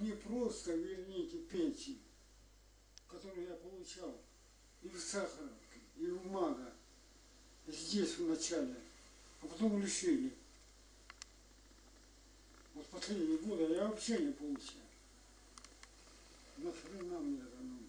мне просто верните пенсию, которую я получал и в Сахаровке, и в МАГА, здесь в начале, а потом лишили. Вот последние годы я вообще не получаю. Нахрена мне это нужно?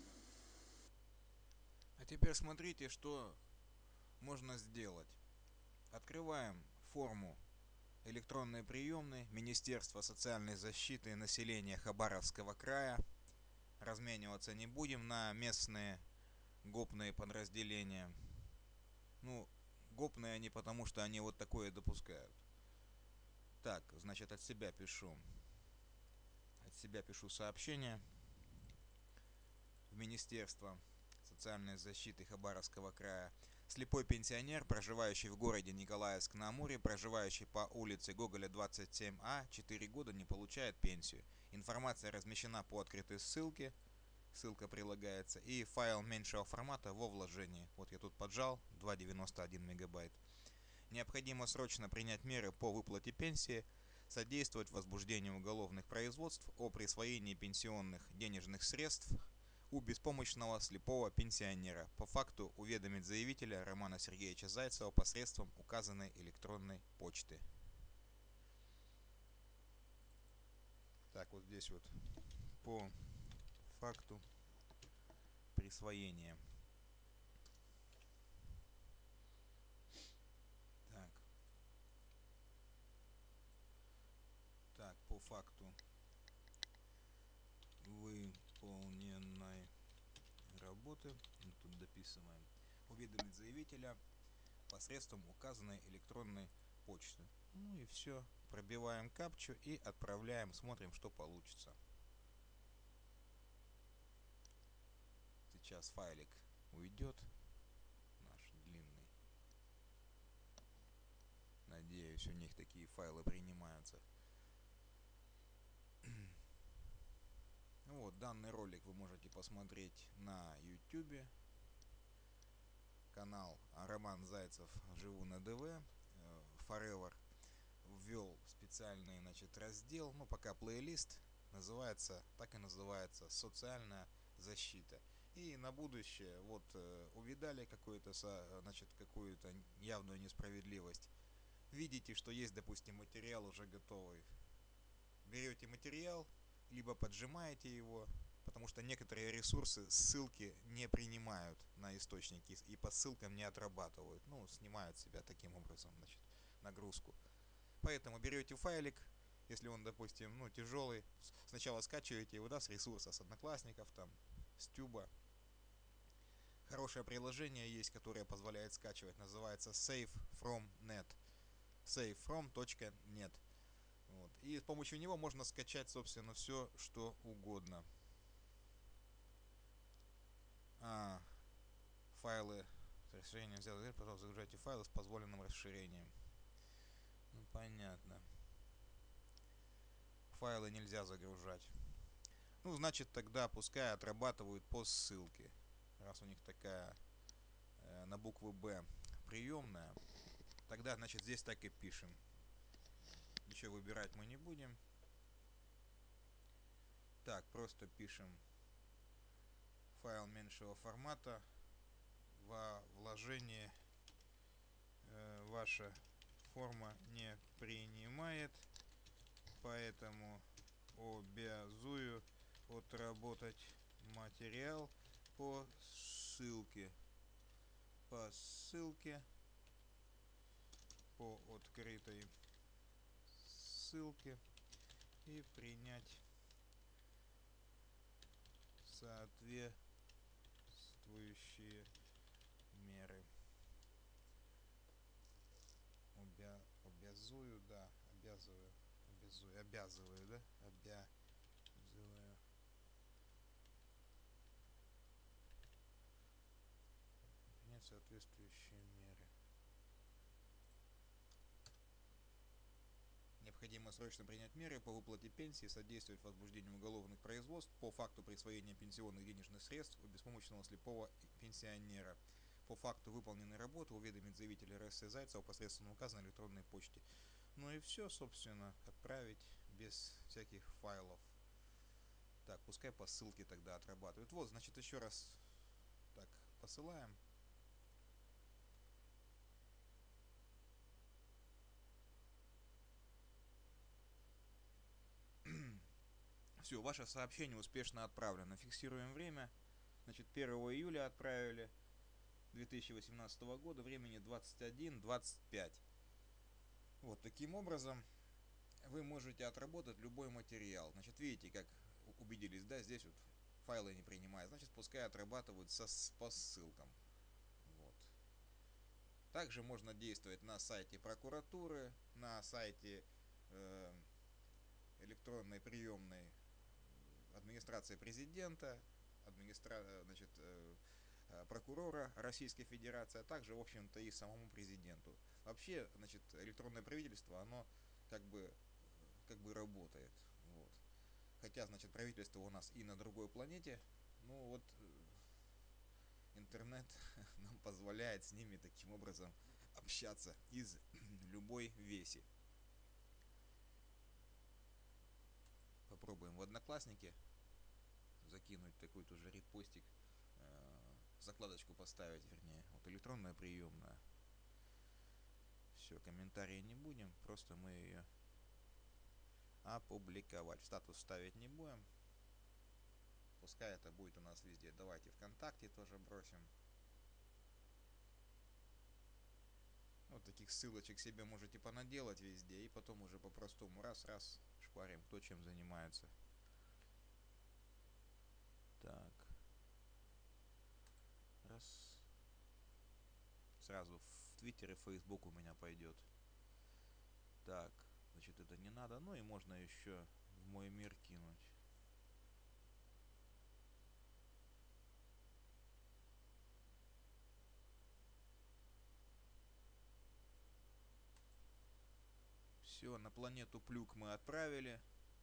А теперь смотрите, что можно сделать. Открываем форму электронной приемной Министерства социальной защиты населения Хабаровского края. Размениваться не будем на местные гопные подразделения. Ну, гопные они потому, что они вот такое допускают. Так, значит, от себя пишу. От себя пишу сообщение в Министерство социальной защиты Хабаровского края. Слепой пенсионер, проживающий в городе Николаевск-на-Амуре, проживающий по улице Гоголя 27А, 4 года не получает пенсию. Информация размещена по открытой ссылке. Ссылка прилагается. И файл меньшего формата во вложении. Вот я тут поджал 2,91 мегабайт. Необходимо срочно принять меры по выплате пенсии, содействовать возбуждению уголовных производств о присвоении пенсионных денежных средств у беспомощного слепого пенсионера. По факту уведомить заявителя Романа Сергеевича Зайцева посредством указанной электронной почты. Так, вот здесь вот по факту присвоения. Так, по факту выполненной работы, тут дописываем, уведомить заявителя посредством указанной электронной почты. Ну и все. Пробиваем капчу и отправляем, смотрим, что получится. Сейчас файлик уйдет, наш длинный. Надеюсь, у них такие файлы принимаются. Вот, данный ролик вы можете посмотреть на YouTube. Канал Роман Зайцев «Живу на ДВ». Forever ввел специальный, значит, раздел, ну пока плейлист, так и называется «Социальная защита». И на будущее, вот увидали какую-то явную несправедливость, видите, что есть, допустим, материал уже готовый, берете материал, либо поджимаете его, потому что некоторые ресурсы ссылки не принимают на источники и по ссылкам не отрабатывают, ну, снимают себя таким образом, значит, нагрузку. Поэтому берете файлик, если он, допустим, ну, тяжелый, сначала скачиваете его, да, с ресурса, с Одноклассников, там, с Тюба. Хорошее приложение есть, которое позволяет скачивать, называется SaveFromNet. SaveFrom.net. Вот. И с помощью него можно скачать, собственно, все, что угодно. Файлы с расширением нельзя загрузить, пожалуйста, загружайте файлы с позволенным расширением. Ну, понятно. Файлы нельзя загружать. Ну, значит, тогда пускай отрабатывают по ссылке. Раз у них такая на букву Б приемная, тогда, значит, здесь так и пишем. Ничего выбирать мы не будем. Так, просто пишем файл меньшего формата. Во вложение ваша форма не принимает, поэтому обязую отработать материал по ссылке. По открытой ссылке и принять соответствующие меры. Обязываю, да, обязываю, да, обязываю принять соответствующие меры. Необходимо срочно принять меры по выплате пенсии, содействовать возбуждению уголовных производств по факту присвоения пенсионных денежных средств у беспомощного слепого пенсионера. По факту выполненной работы уведомить заявителя РС Зайцева посредством указанной электронной почте. Ну и все, собственно, отправить без всяких файлов. Так, пускай по ссылке тогда отрабатывают. Вот, значит, еще раз так посылаем. Все, ваше сообщение успешно отправлено. Фиксируем время. Значит, 1 июля отправили 2018 года, времени 21:25. Вот таким образом вы можете отработать любой материал. Значит, видите, как убедились, да, здесь вот файлы не принимают. Значит, пускай отрабатывают по ссылкам. Вот. Также можно действовать на сайте прокуратуры, на сайте электронной приемной администрации президента, значит, прокурора Российской Федерации, а также, в общем-то, и самому президенту. Вообще, значит, электронное правительство, оно как бы работает. Вот. Хотя, значит, правительство у нас и на другой планете, ну вот интернет нам позволяет с ними таким образом общаться из любой веси. Попробуем в Одноклассники закинуть такой тоже репостик, закладочку поставить, вернее, вот электронная приемная. Все, комментарии не будем, просто мы ее опубликовать. В статус ставить не будем. Пускай это будет у нас везде. Давайте ВКонтакте тоже бросим. Вот таких ссылочек себе можете понаделать везде. И потом уже по-простому раз-раз шпарим, кто чем занимается. Так. Раз. Сразу в Твиттер и Фейсбук у меня пойдет. Так. Значит, это не надо. Ну и можно еще в мой мир кинуть. Все, на планету Плюк мы отправили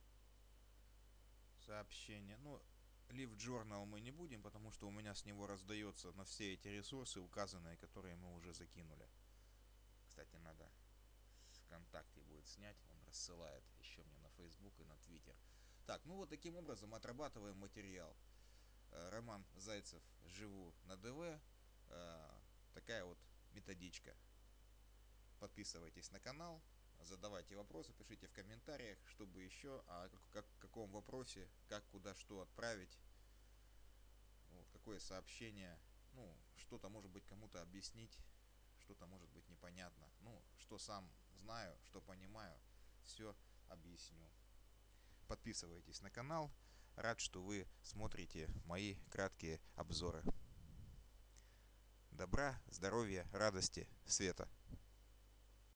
сообщение. Ну, Live Journal мы не будем, потому что у меня с него раздается на все эти ресурсы, указанные, которые мы уже закинули. Кстати, надо ВКонтакте будет снять, он рассылает еще мне на Facebook и на Twitter. Так, ну вот таким образом отрабатываем материал. Роман Зайцев, живу на ДВ. Такая вот методичка. Подписывайтесь на канал, задавайте вопросы, пишите в комментариях, чтобы еще, в каком вопросе, как, куда, что отправить, вот, какое сообщение, ну, что-то может быть кому-то объяснить, что-то может быть непонятно, ну, что сам знаю, что понимаю, все объясню. Подписывайтесь на канал, рад, что вы смотрите мои краткие обзоры. Добра, здоровья, радости, света.